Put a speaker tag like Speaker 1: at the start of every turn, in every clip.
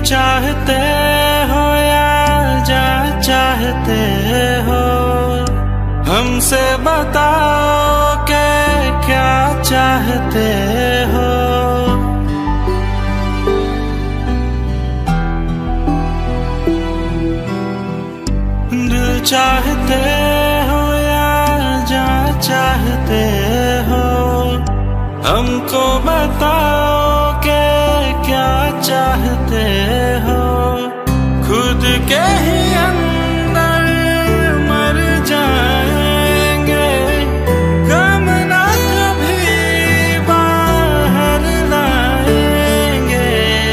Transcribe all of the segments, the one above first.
Speaker 1: चाहते हो या जा चाहते हो, हमसे बताओ कि क्या चाहते हो। दिल चाहते हो या जा चाहते हो, हमको बताओ कि क्या चाहते हो। खुद के ही अंदर मर जाएंगे, गम ना कभी बाहर लाएंगे।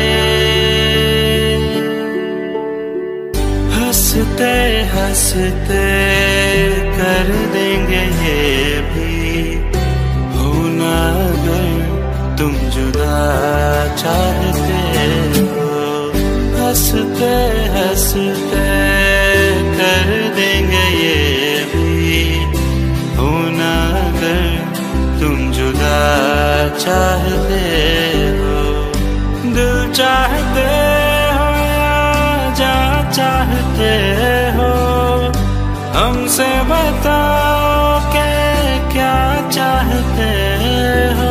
Speaker 1: हंसते हंसते कर देंगे ये भी, होना अगर तुम जुदा चाहते हो। हंसते हंसते कर देंगे ये भी, होना अगर तुम जुदा चाहते हो। दिल चाहते हो या जा चाहते हो, हमसे बताओ कि क्या चाहते हो।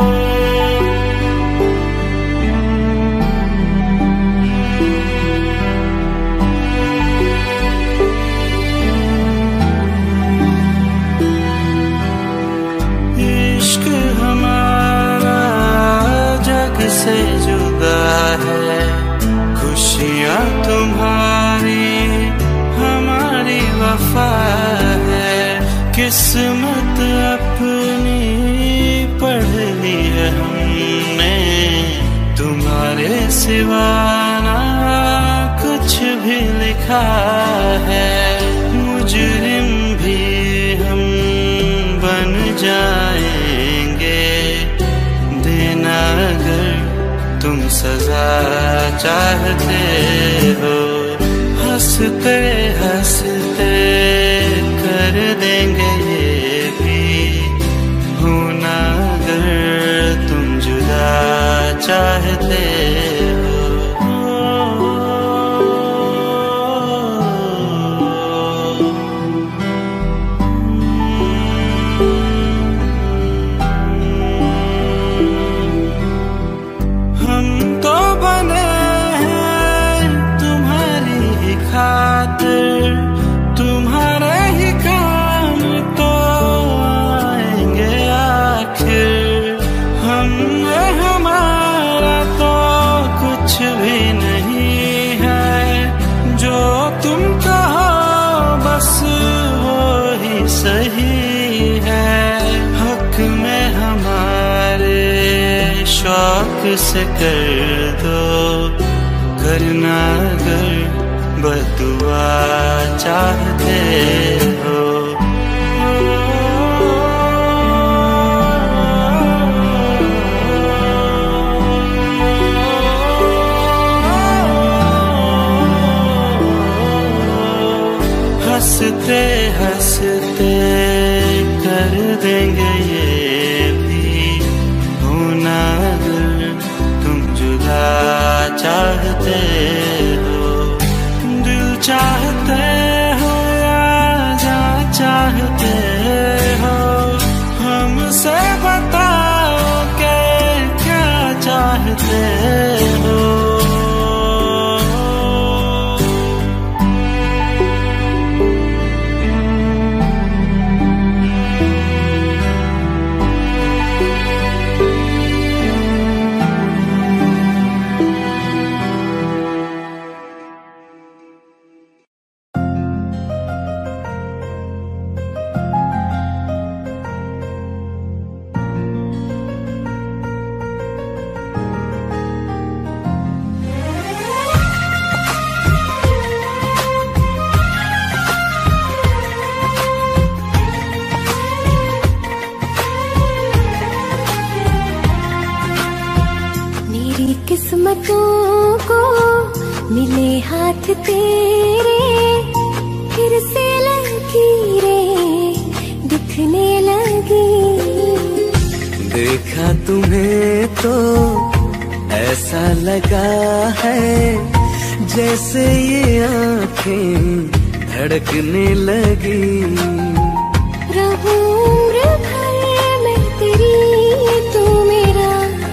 Speaker 1: इश्क हमारा जग से जुदा है, खुशियाँ तुम्हारी हमारी वफा है। किस्मत अपनी पढ़ ली है हमने, तुम्हारे सिवा ना कुछ भी लिखा है। मुजरिम भी हम बन जाएंगे, देना अगर तुम सजा चाहते हो। हंसते हंसते कर देंगे ये भी, होना अगर तुम जुदा चाहते हो। हम तो बने हैं तुम्हारी ही खातिर, तुम्हारे ही काम तो आएंगे आखिर। हम हमारा तो कुछ भी नहीं है, जो तुम कहो बस वो ही सही है। हक में हमारे शौक से कर दो, करना अगर बदुआ चाहते हो। हंसते हंसते कर देंगे ये भी, होना अगर तुम जुदा चाहते हो। दिल चाहते हो या जा चाहते हो, हमसे बताओ कि क्या चाहते हो।
Speaker 2: किस्मतों को मिले हाथ तेरे, फिर से लकीरें दिखने लगी।
Speaker 3: देखा तुम्हें तो
Speaker 1: ऐसा लगा है जैसे ये आंखें धड़कने लगी।
Speaker 2: रहूं उम्र भर मैं तेरी, तू मेरा।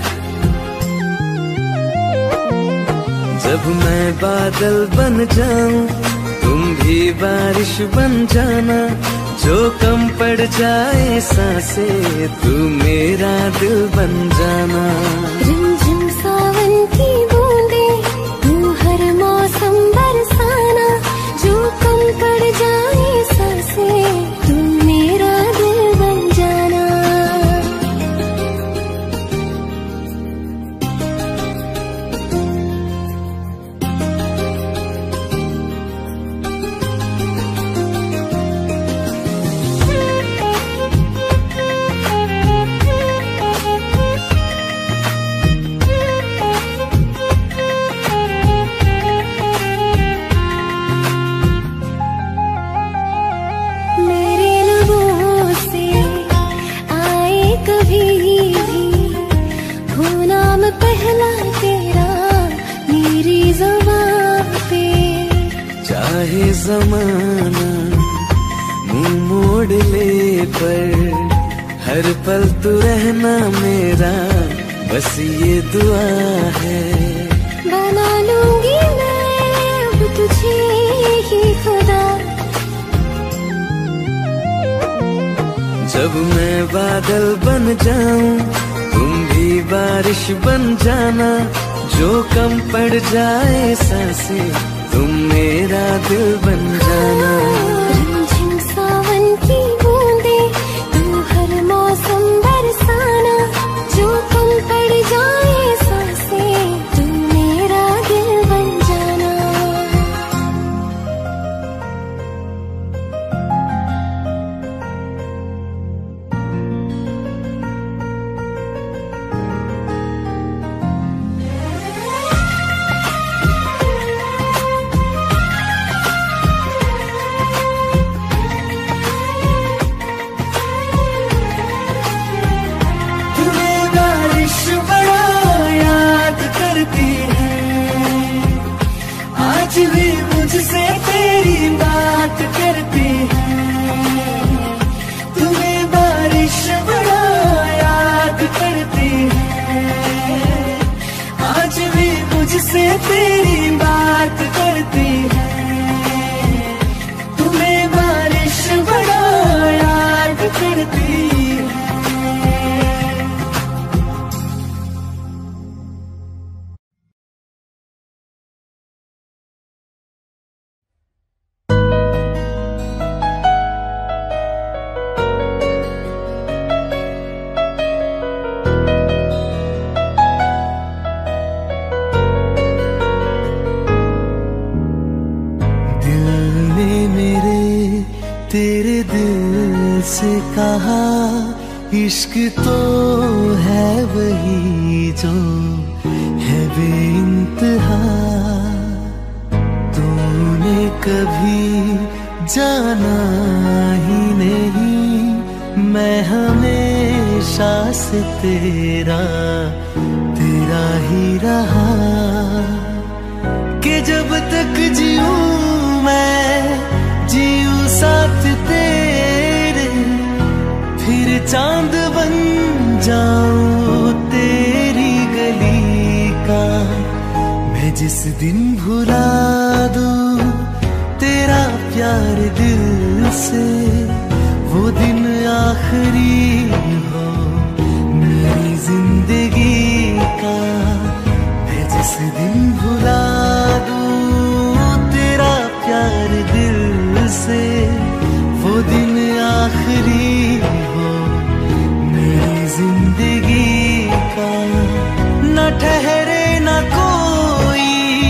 Speaker 1: जब मैं बादल बन जाऊं तुम भी बारिश बन जाना, जो कम पड़ जाए सांसें तू मेरा दिल बन जाना।
Speaker 2: रिमझिम सावन की बूंदे तू हर मौसम बरसाना, जो कम पड़ जाए सांसें तू मेरा दिल बन जाना। पहला तेरा मेरी ज़ुबान पे,
Speaker 1: चाहे जमाना मुंह मोड़ ले पर हर पल तू रहना मेरा, बस ये दुआ है।
Speaker 2: बना लूंगी मैं अब तुझे ही खुदा।
Speaker 1: जब मैं बादल बन जाऊं तुम भी बारिश बन जाना, जो कम पड़ जाए सांसें तुम मेरा दिल बन जाना।
Speaker 2: रिमझिम सावन की बूंदे तू हर मौसम बरसाना, जो कम पड़ जाए सांसें तुम मेरा दिल बन जाना।
Speaker 1: आज भी मुझसे तेरी बात करती है, तुम्हें बारिश बड़ा याद करती है। आज भी मुझसे तेरी बात करती है, तुम्हें बारिश बड़ा याद करती है। तेरे दिल से कहा इश्क तो है वही जो है बेइंतहा, तूने कभी जाना ही नहीं, मैं हमेशा से तेरा ही रहा। कि जब तक जीऊं मैं जीऊं साथ तेरे, फिर चांद बन जाऊं तेरी गली का। मैं जिस दिन भुला दूं तेरा प्यार दिल से, वो दिन आखिरी हो मेरी जिंदगी का। मैं जिस दिन भुला दूं तेरा प्यार दिल से, वो दिन आखिरी हो मेरी जिंदगी का। न ठहरे न कोई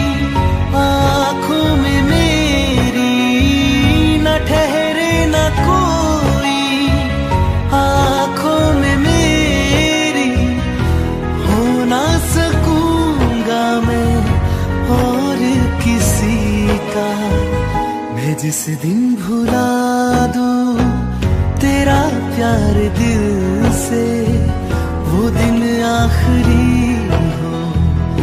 Speaker 1: आँखों में मेरी, न ठहरे न कोई आँखों में मेरी, हो ना सकूंगा मैं और किसी का। मैं जिस दिन भुला दूं तेरा प्यार दिल से, वो दिन आखिरी हो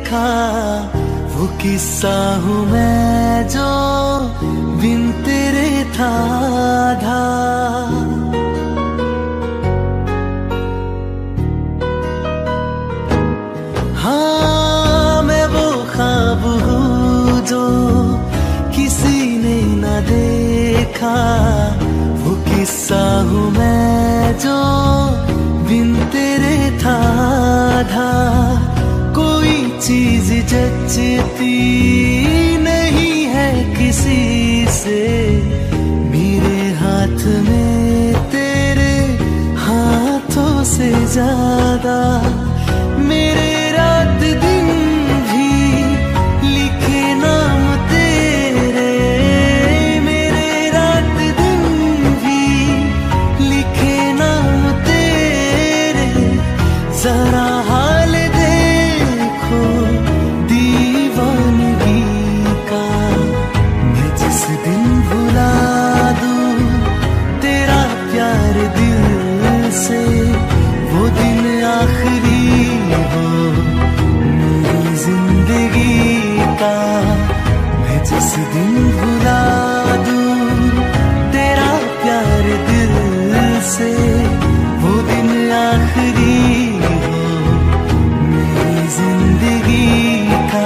Speaker 1: देखा, वो किस्सा हूँ मैं जो बिन तेरे था आधा। हाँ मैं वो ख्वाब हूँ जो किसी ने न देखा, वो किस्सा हूँ मैं जो बिन तेरे था आधा। कोई चीज जचती नहीं है किसी से, मेरे हाथ में तेरे हाथों से ज्यादा। मेरे रात दिन भी लिखे नाम तेरे, मेरे रात दिन भी लिखे नाम तेरे। जरा हाल देखो दीवानगी का, मैं जिस दिन भुला दूं तेरा प्यार दिल से, वो दिन आखिरी हो मेरी जिंदगी का। मैं जिस दिन भुला दूं तेरा प्यार दिल से, वो दिन आखिरी हो मेरी जिंदगी का।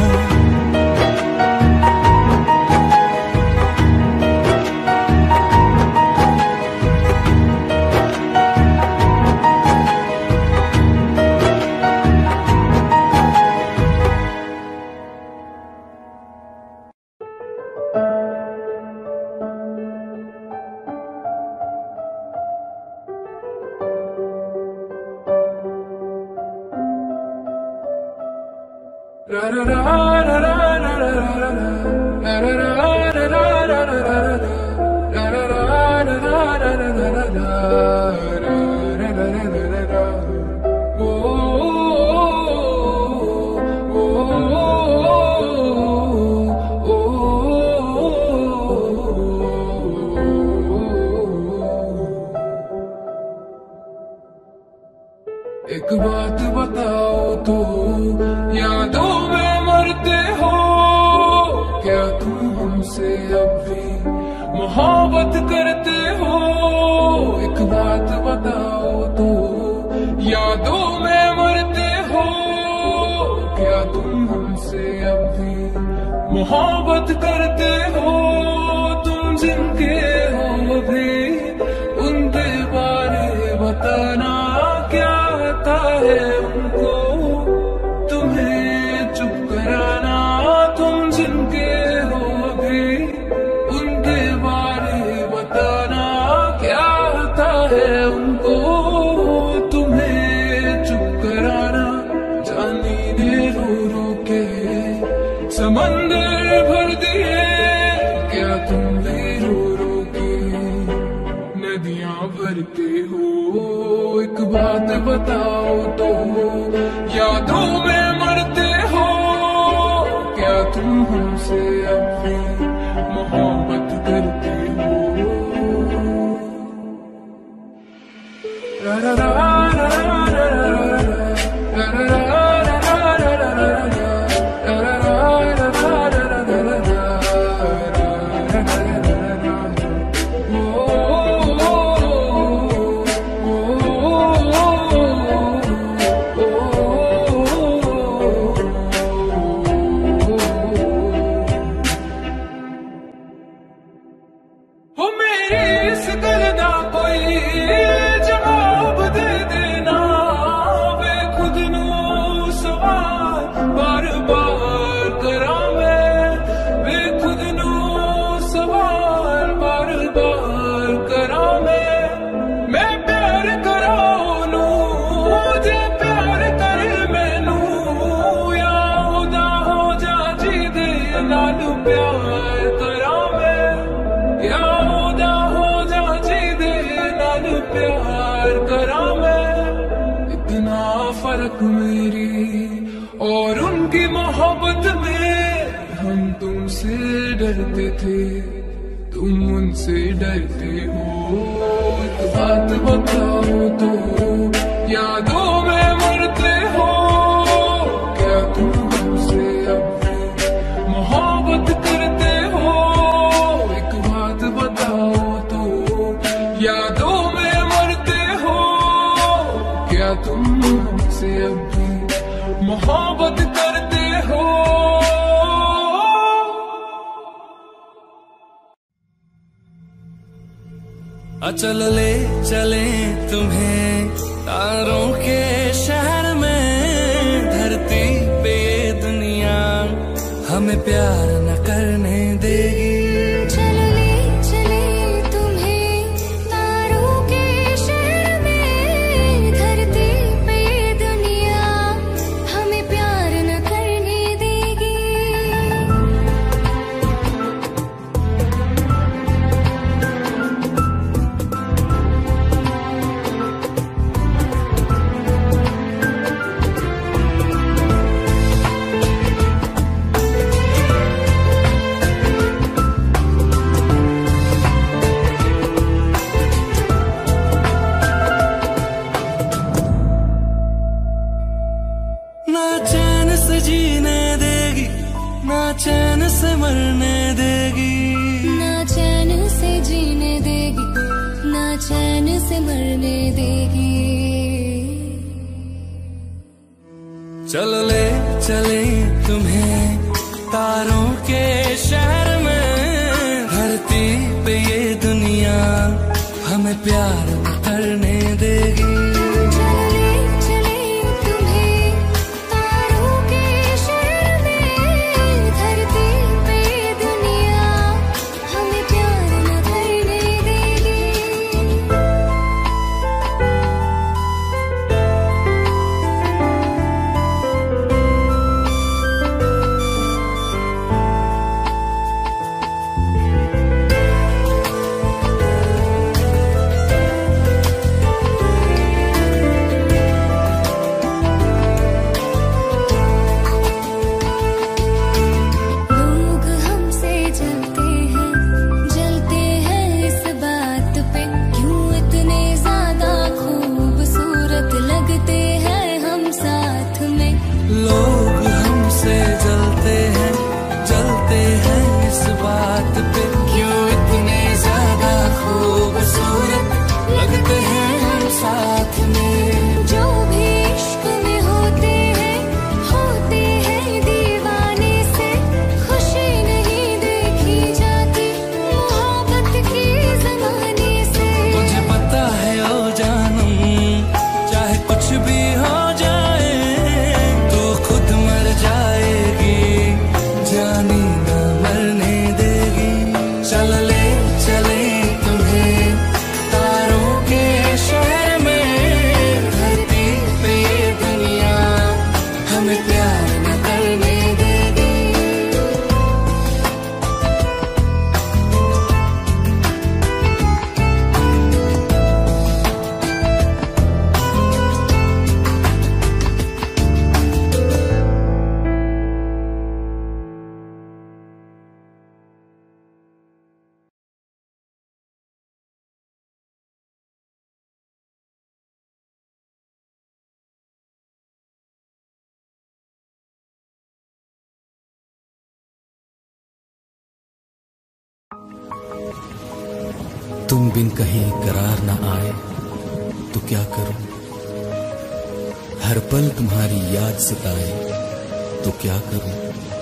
Speaker 3: एक बात बताओ तो, यादों में मरते हो क्या तुम हमसे अब भी मोहब्बत करते हो? एक बात बताओ तो, यादों में मरते हो क्या तुम हमसे अब भी मोहब्बत करते हो? तुम जिनके हो भी उनके बारे बताना क्या आता है उनको, तुम्हें चुप कराना। तुम जिनके हो भी उनके बारे बताना क्या आता है उनको, तुम्हें चुप कराना। जानी ने रो रो के समंदर भर दिए, क्या तुम भी रो रो के नदियां भरते हो? एक बात बताओ तो, यादों में मरते हो क्या तुम हमसे अब भी मोहब्बत करते हो? रा रा रा रा रा रा रा रा। मेरी और उनकी मोहब्बत में हम तुमसे डरते थे, तुम उनसे डरते हो। एक बात बताओ तो, यादों में मरते हो क्या तुम से अब भी मोहब्बत करते हो।
Speaker 1: चल ले चले तुम्हें तारों के शहर में, धरती पे ये दुनिया हमें प्यार न करने देगी। चैन से मरने देगी,
Speaker 2: ना चैन से जीने देगी, ना चैन से मरने देगी।
Speaker 1: चल ले चले तुम्हें तारों के शहर में, धरती पे ये दुनिया हमें प्यार न करने देगी। तुम बिन कहीं करार न आए तो क्या करूं, हर पल तुम्हारी याद सताए तो क्या करूं।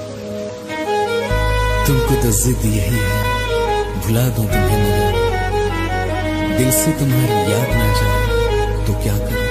Speaker 1: तुमको तो जिद यही है भुला दूं तुम्हें, मगर दिल से तुम्हारी याद ना जाए तो क्या करूं।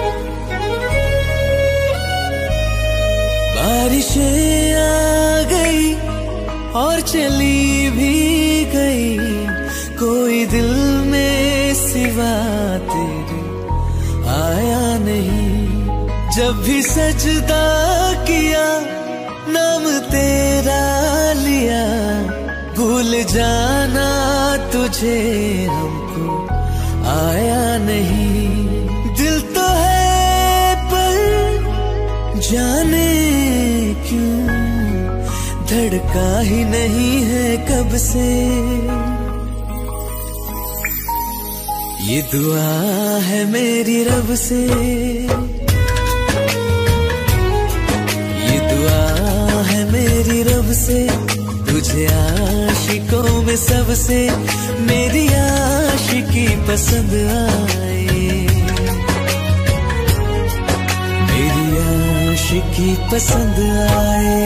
Speaker 1: बारिशें आ गई और चली भी गई, कोई दिल में सिवा तेरे आया नहीं। जब भी सजदा किया नाम तेरा लिया, भूल जाना तुझे हमको आया नहीं। दिल तो है पर जाने क्यों धड़का ही नहीं है कब से। ये दुआ है मेरी रब से, ये दुआ है मेरी रब से, तुझे आशिकों में सबसे मेरी आशिकी पसंद आए। आशिकी पसंद आए।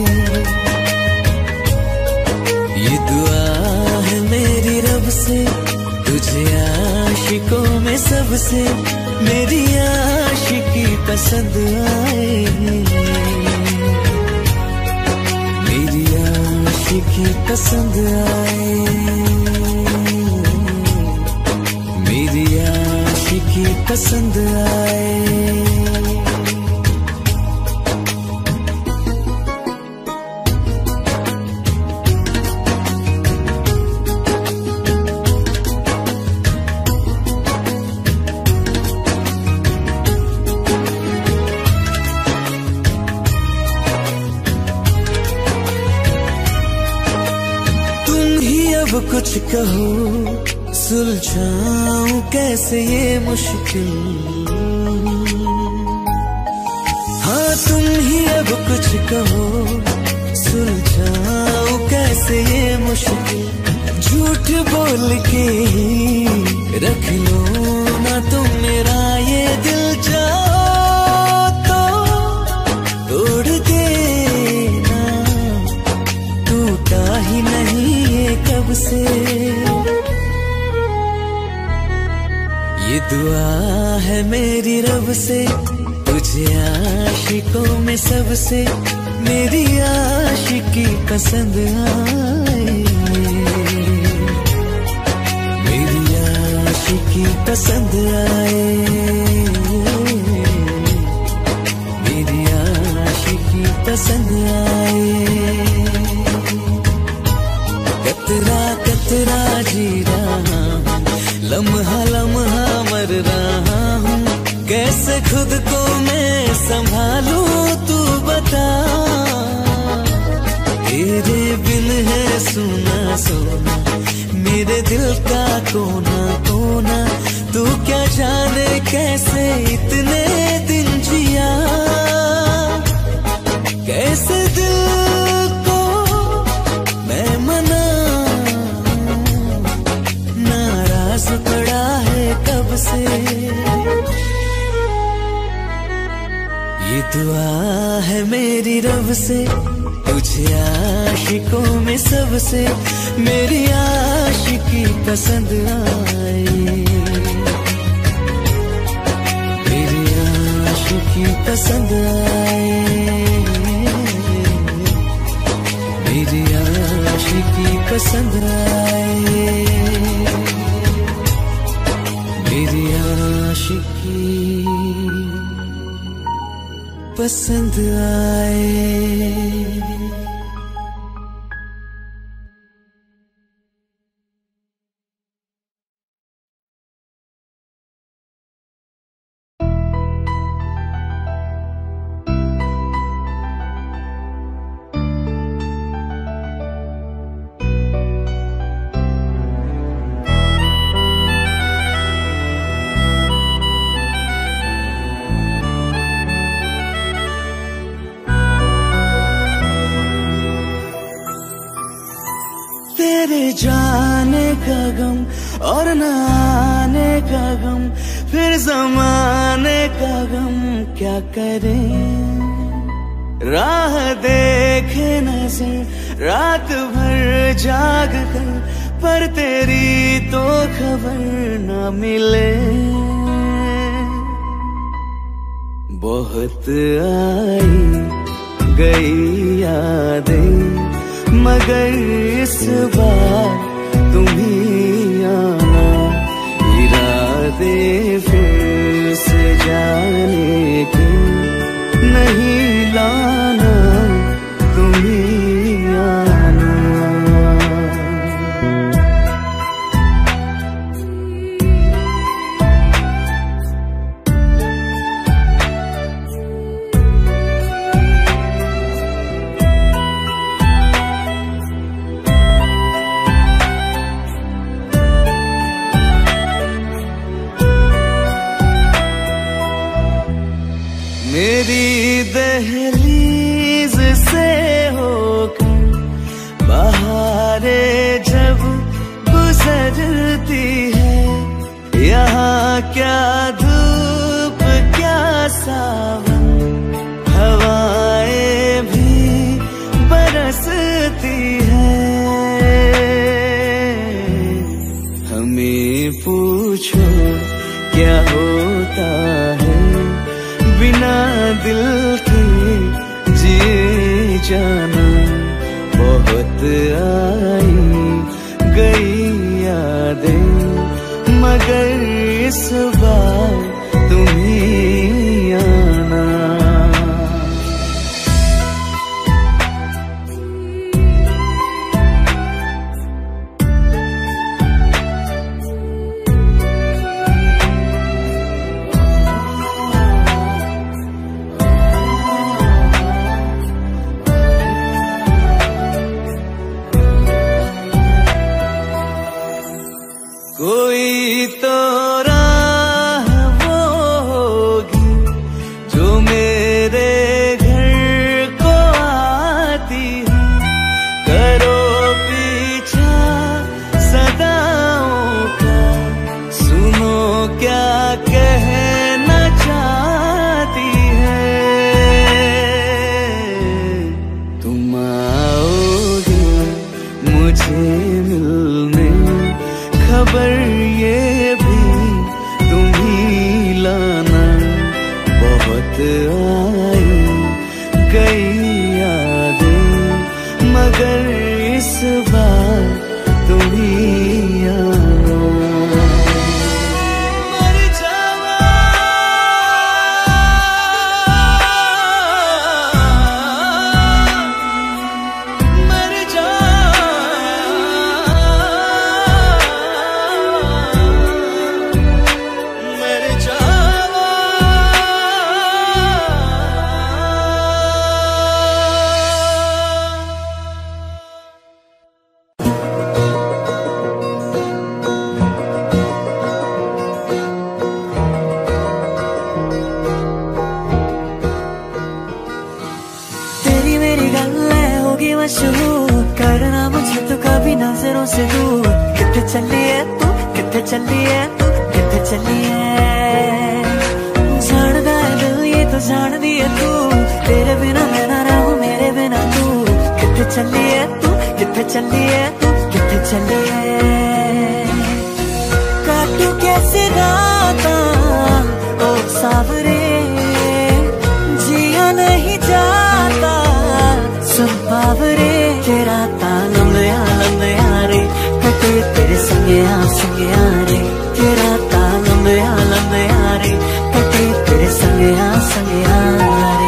Speaker 1: ये दुआ है मेरी रब से, तुझे आशिकों में सबसे मेरी आशिकी पसंद आए। मेरी आशिकी पसंद आए, मेरी आशिकी पसंद आए। कुछ कहो सुलझाऊं कैसे ये मुश्किल, हाँ तुम ही अब कुछ कहो सुलझाऊं कैसे ये मुश्किल। झूठ बोल के ही रख लो ना तुम मेरा ये दिल, जाओ तो तोड़ देना, टूटा ही नहीं कब से। ये दुआ है मेरी रब से, तुझे आशिकों में सबसे मेरी आशिकी पसंद आए। मेरी आशिकी पसंद आए, मेरी आशिकी पसंद आए। कतरा कतरा जी रहा हूँ, लम्हा लम्हा मर रहा हूँ, कैसे खुद को मैं संभालूं तू बता। तेरे बिन है सुना सोना मेरे दिल का कोना कोना, तू क्या जाने कैसे इतने दिन जिया, कैसे दिल को मैं मना, नाराज पड़ा है कब से। ये दुआ है मेरी रब से, तुझे आशिकों में सबसे मेरी आशिकी पसंद आए। मेरी आशिकी पसंद आए, मेरी आशिकी पसंद आए, मेरी आशिकी पसंद आए। तेरे जाने का गम और न आने का गम, फिर जमाने का गम क्या करें। राह देखे नजर रात भर जाग कर, पर तेरी तो खबर न मिले। बहुत आई गई यादें, मगर इस बार तुम ही आना, इरादे फिर से जाने के नहीं लाना, तुम ही आना। मेरी दहलीज से होकर बहारें जब गुजरती है, यहाँ क्या धूप क्या सावन, हवा पूछो क्या होता है बिना दिल के जिए जाना। बहुत आई गई यादें मगर इस बार तुम ही आना। कोई तो राह वो होगी जो मेरे घर को आती है। करो पीछा सदाओं का, सुनो क्या कहना चाहती है। तुम आओगे मुझे मिलने, खबर ये भी तुम ही लाना। बहुत आई गई यादें मगर इस बार तुम ही आना। मर जावा मर जा करना मुझे तो कभी नजरों से दूर। किथे चली है तू, किथे चली है तू, किथे चली है। जानदा है दिल ये तो जान दी है तू, तेरे बिना मैं ना रहूं मेरे बिना तू। किथे चली है तू, किथे चली है तू, किथे चली है। काटू कैसे राता ओ सावरे, जिया नहीं जाता सुन बावरे। तेरा लंबे यारे कटे तेरे संगे यारे। तेरा लंबे यारे कटे तेरे संगे यारे।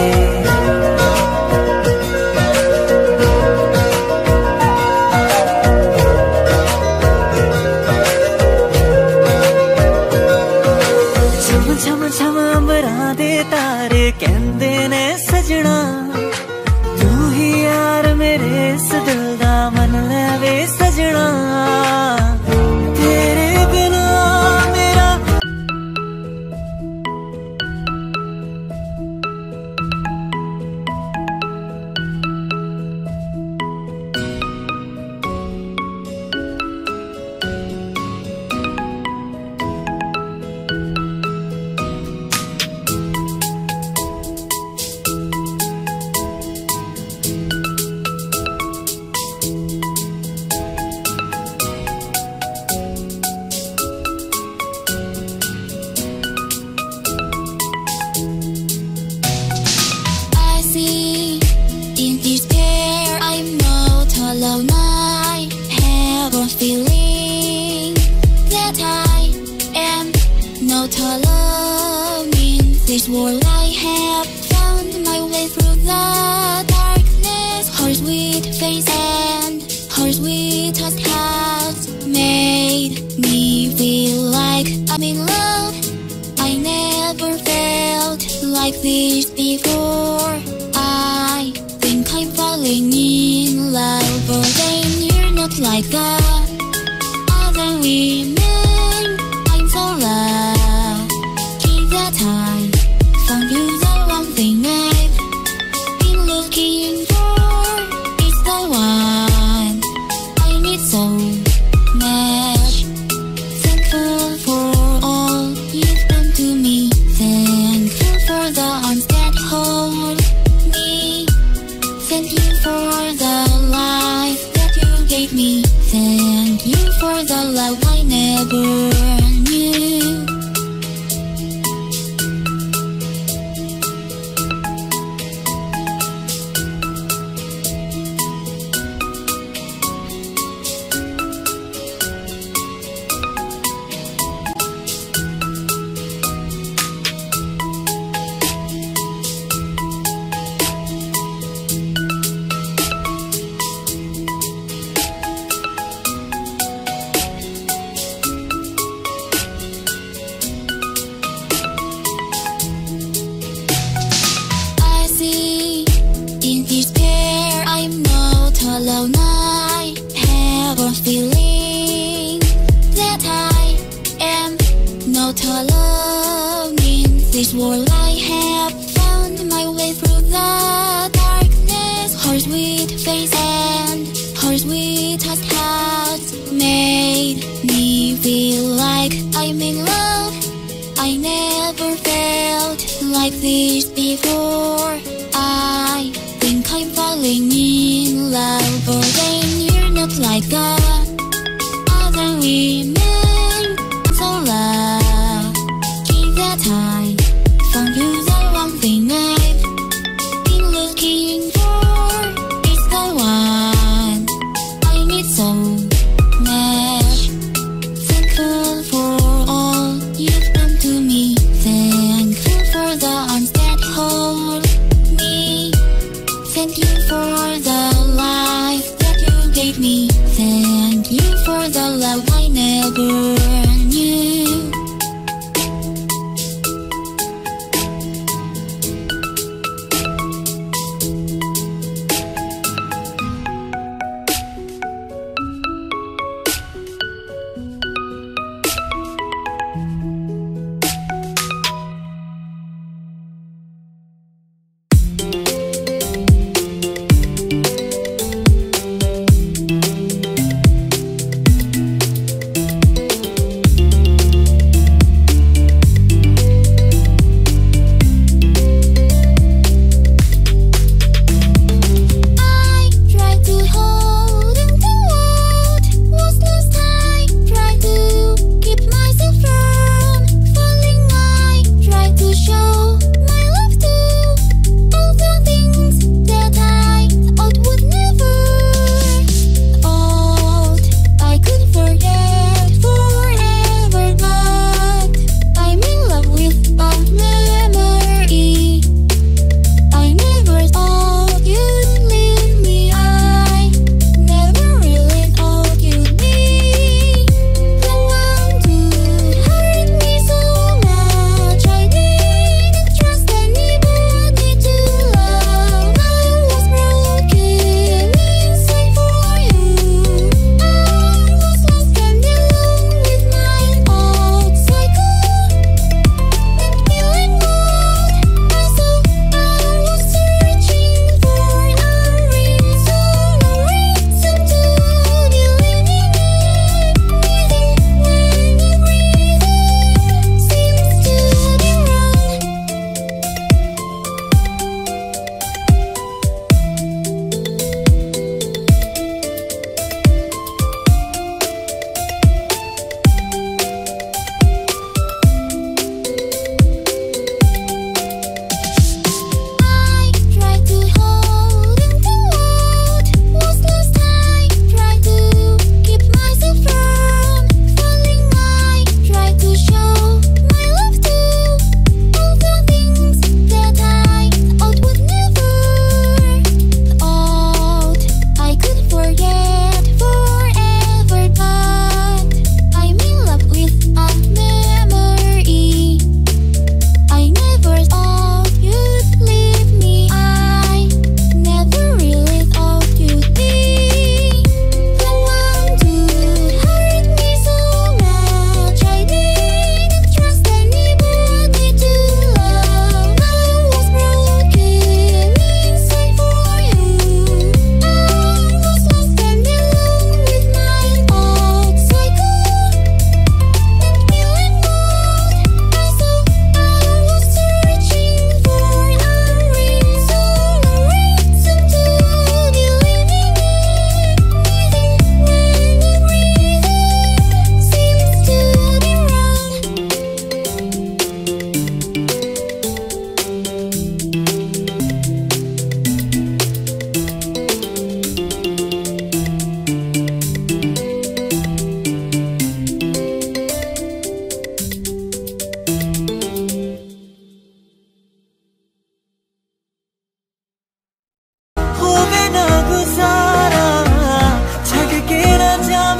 Speaker 1: छम छम छम अंबरां दे तारे कहंदे ने सजना, तू ही यार मेरे इस दिल दा मन लैवे सजना। तेरे बिना मेरा this world I have found my way through the darkness. Her sweet face and her sweetest touch made me feel like I'm in love. I never felt like this before. I think I'm falling in love, but then you're not like the other women. I'm so lucky that I found you, the one thing I've been looking for. It's the one I need so much. Thankful for all you've done to me. Thankful for the arms that hold me. Thank you for the life that you gave me.
Speaker 4: me. Thank you for the love I never knew.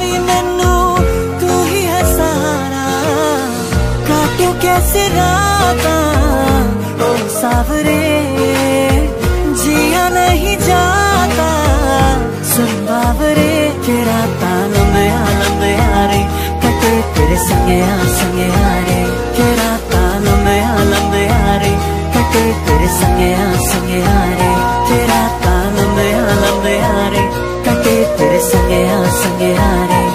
Speaker 5: नी मैनू तू ही है सहारा, काटू कैसे राता ओ सावरे, जिया नहीं जाता सुन बावरे, के राता लंबिया लंबिया रे कटे तेरे संगया संगया रे, के राता लंबिया लंबिया रे कटे तेरे संगया संगया रे, के राता लंबिया लंबिया रे कटे तेरे संगया संगया रे।